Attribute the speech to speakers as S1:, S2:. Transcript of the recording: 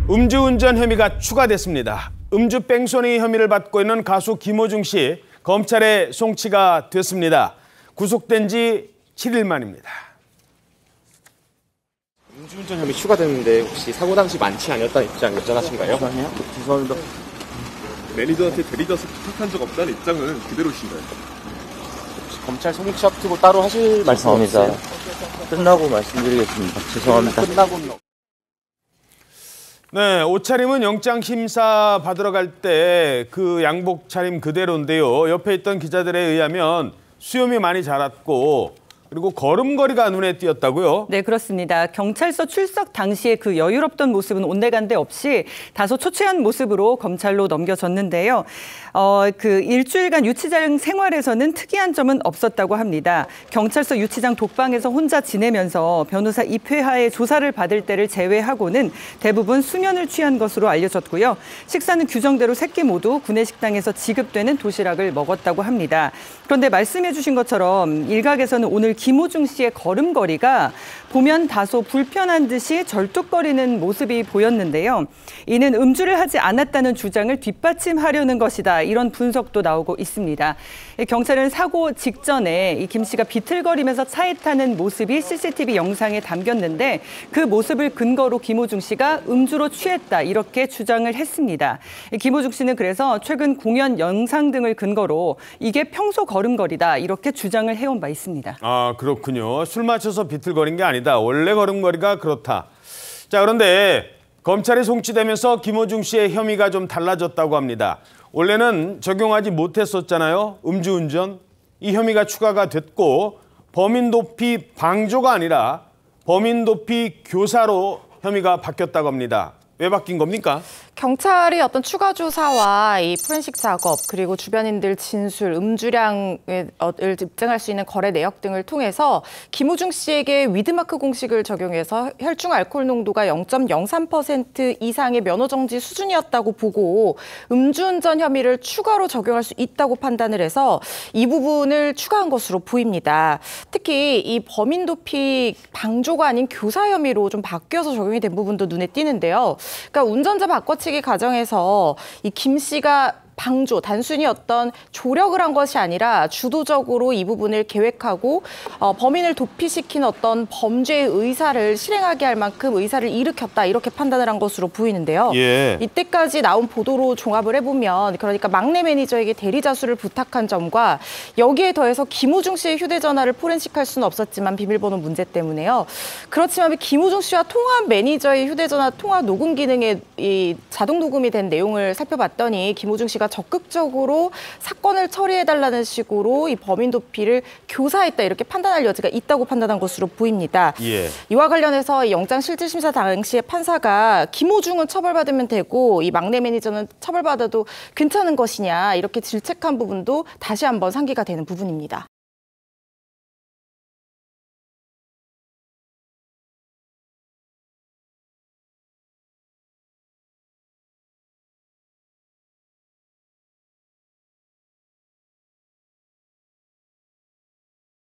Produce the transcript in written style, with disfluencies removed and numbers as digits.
S1: 음주운전 혐의가 추가됐습니다. 음주 뺑소니 혐의를 받고 있는 가수 김호중 씨, 검찰에 송치가 됐습니다. 구속된 지 7일 만입니다.
S2: 음주운전 혐의 추가됐는데 혹시 사고 당시 만취 아니었다는 입장 여전하신가요?
S3: 아니요. 죄송합니다.
S4: 매니저한테 데리다서 부탁한 적 없다는 입장은 그대로신가요?
S2: 검찰 송치 앞두고 따로 하실 말씀 없으세요?
S3: 끝나고 말씀드리겠습니다. 죄송합니다.
S2: 끝나고.
S1: 네, 옷차림은 영장 심사 받으러 갈 때 그 양복 차림 그대로인데요. 옆에 있던 기자들에 의하면 수염이 많이 자랐고 그리고 걸음걸이가 눈에 띄었다고요?
S5: 네, 그렇습니다. 경찰서 출석 당시에 그 여유롭던 모습은 온데간데 없이 다소 초췌한 모습으로 검찰로 넘겨졌는데요. 그 일주일간 유치장 생활에서는 특이한 점은 없었다고 합니다. 경찰서 유치장 독방에서 혼자 지내면서 변호사 입회하에 조사를 받을 때를 제외하고는 대부분 수면을 취한 것으로 알려졌고요. 식사는 규정대로 3끼 모두 구내식당에서 지급되는 도시락을 먹었다고 합니다. 그런데 말씀해 주신 것처럼 일각에서는 오늘 김호중 씨의 걸음걸이가 보면 다소 불편한 듯이 절뚝거리는 모습이 보였는데요. 이는 음주를 하지 않았다는 주장을 뒷받침하려는 것이다. 이런 분석도 나오고 있습니다. 경찰은 사고 직전에 이 김 씨가 비틀거리면서 차에 타는 모습이 CCTV 영상에 담겼는데 그 모습을 근거로 김호중 씨가 음주로 취했다 이렇게 주장을 했습니다. 김호중 씨는 그래서 최근 공연 영상 등을 근거로 이게 평소 걸음걸이다 이렇게 주장을 해온 바 있습니다.
S1: 아, 그렇군요. 술 마셔서 비틀거린 게 아니다. 원래 걸음걸이가 그렇다. 자, 그런데 검찰에 송치되면서 김호중 씨의 혐의가 좀 달라졌다고 합니다. 원래는 적용하지 못했었잖아요. 음주운전. 이 혐의가 추가가 됐고 범인 도피 방조가 아니라 범인 도피 교사로 혐의가 바뀌었다고 합니다. 왜 바뀐 겁니까?
S6: 경찰이 어떤 추가 조사와 이 포렌식 작업 그리고 주변인들 진술, 음주량을 입증할 수 있는 거래 내역 등을 통해서 김호중 씨에게 위드마크 공식을 적용해서 혈중 알코올 농도가 0.03% 이상의 면허 정지 수준이었다고 보고 음주운전 혐의를 추가로 적용할 수 있다고 판단을 해서 이 부분을 추가한 것으로 보입니다. 특히 이 범인 도피 방조가 아닌 교사 혐의로 좀 바뀌어서 적용이 된 부분도 눈에 띄는데요. 그러니까 운전자 바꿔치기 과정에서 이 김 씨가 방조, 단순히 어떤 조력을 한 것이 아니라 주도적으로 이 부분을 계획하고 범인을 도피시킨 어떤 범죄의 의사를 실행하게 할 만큼 의사를 일으켰다 이렇게 판단을 한 것으로 보이는데요.
S1: 예.
S6: 이때까지 나온 보도로 종합을 해보면 그러니까 막내 매니저에게 대리자수를 부탁한 점과 여기에 더해서 김호중 씨의 휴대전화를 포렌식할 수는 없었지만 비밀번호 문제 때문에요. 그렇지만 김호중 씨와 통화한 매니저의 휴대전화 통화 녹음 기능에 이 자동 녹음이 된 내용을 살펴봤더니 김호중 씨가 적극적으로 사건을 처리해달라는 식으로 이 범인 도피를 교사했다 이렇게 판단할 여지가 있다고 판단한 것으로 보입니다.
S1: 예.
S6: 이와 관련해서 영장 실질심사 당시에 판사가 김호중은 처벌받으면 되고 이 막내 매니저는 처벌받아도 괜찮은 것이냐 이렇게 질책한 부분도 다시 한번 상기가 되는 부분입니다.